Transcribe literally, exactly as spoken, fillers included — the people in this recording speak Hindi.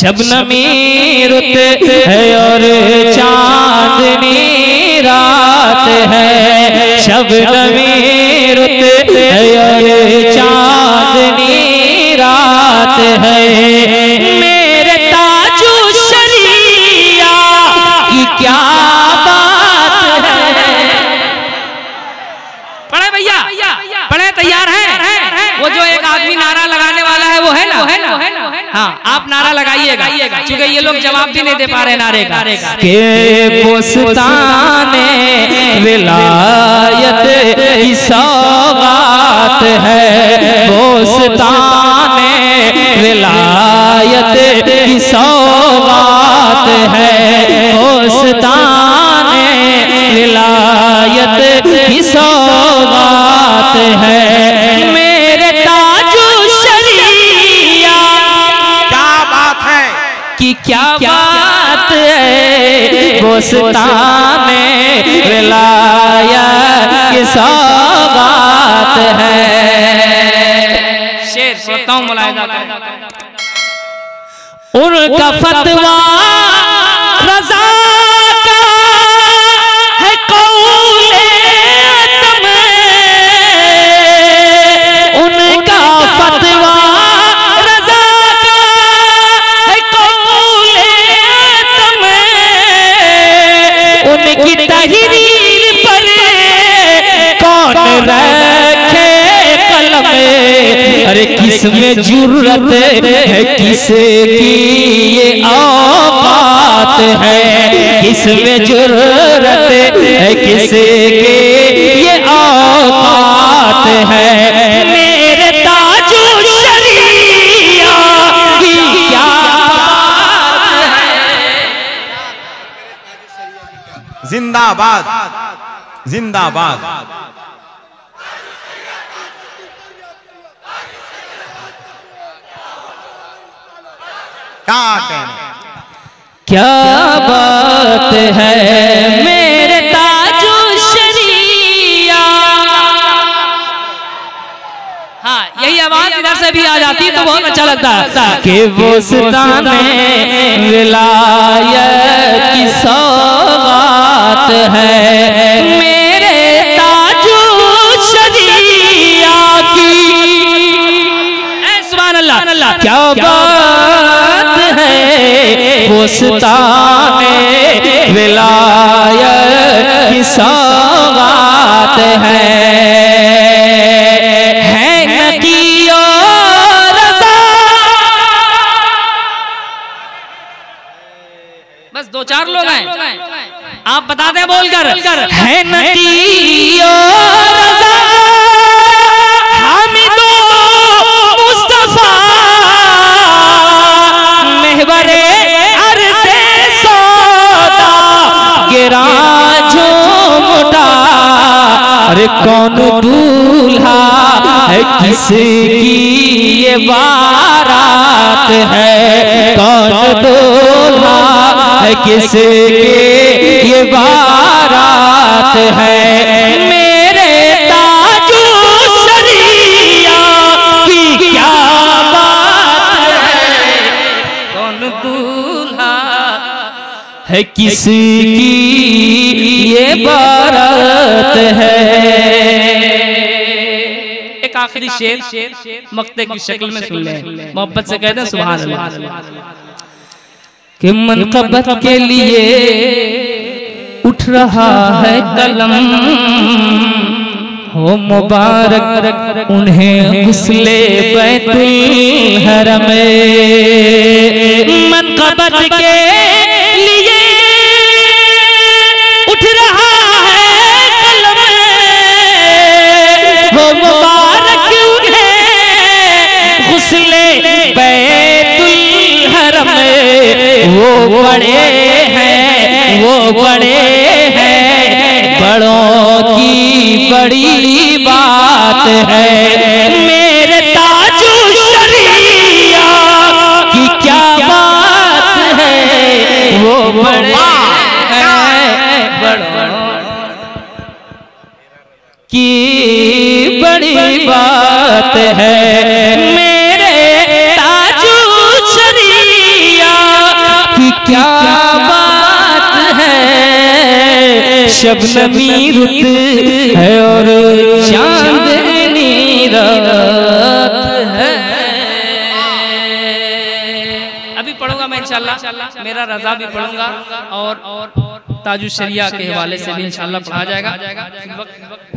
शबनमी रुत है और चांदनी रात है, शबनमी रुत है और चांदनी रात है। मेरे ताजु शरिया की क्या बात है। पढ़े भैया, पढ़े, तैयार है? वो जो एक आदमी नारा लगाने वाला है वो है ना, है ना? हाँ, आप नारा लगाइएगा, क्योंकि ये लोग जवाब भी नहीं दे पा रहे नारे का। के बोस्ताने विलायत की सौगात है, बोस्ताने विलायत की सौगात है, बोस्ताने विलायत की सौगात है। मेरे ताजु शरिया क्या बात है कि क्या बात है, बोस्ताने विलायत की सौगात है। शेर सुनता हूं, मुलाहिजा करें। उनका फतवा रज़ा का है कौले अदम, उनका फतवा रज़ा का है कौले अदम, उनकी तहरीर पर कौन रखे कलम। अरे किसमें जुर्रत है, किसे की ये औकात है, किसमें जुर्रत है, किसे की ये औकात है। मेरे ताजु शरिया की क्या बात है। जिंदाबाद, जिंदाबाद। क्या कहना, क्या बात है। मेरे ताजु शरिया, हाँ, यही आवाज इधर से भी आ जाती तो बहुत अच्छा लगता है कि बोस्ताने विलायत की सौगात है। मेरे ताजु शरिया की, ऐ सुभान अल्लाह, क्या बात है। बोस्ताने विलायत की सौगात है, है नकी और रज़ा। बस दो चार लोग हैं, आप बता दें बोलकर, है नकी और रज़ा, हामिदो मुस्तफा, महबरे अर्ज़े सौदा गिरा झूमटा। अरे कौन दूल्हा है, किसकी ये बारात है, कौन दूल्हा है, किसकी ये बारात है। मेरे ताजु शरिया की क्या बात है, कौन दूल्हा है, किसकी ये बारात है। एक आखिरी शेर मक्ते की शक्ल में सुन लें, मोहब्बत से कहते हैं सुभान अल्लाह। कि मनक़बत के लिए उठ रहा है कलम, हो मुबारक उन्हें गुस्ले बैतुल हरम। मनक़बत के लिए उठ रहा है कलम, हो मुबारक उन्हें गुस्ले बैतुल हरम। वो बड़े हैं, वो बड़े हैं, बड़ों की बड़ी बात है। मेरे ताजु शरिया की क्या बात है, वो बड़े हैं, बड़ों की बड़ी बात है। मेरे ताजु शरिया शबनमी रुत है और चांदनी रात है। अभी पढ़ूंगा मैं इंशाल्लाह, मेरा रजा भी पढ़ूंगा और और ताजुश शरिया के हवाले से भी इंशाल्लाह पढ़ा जाएगा।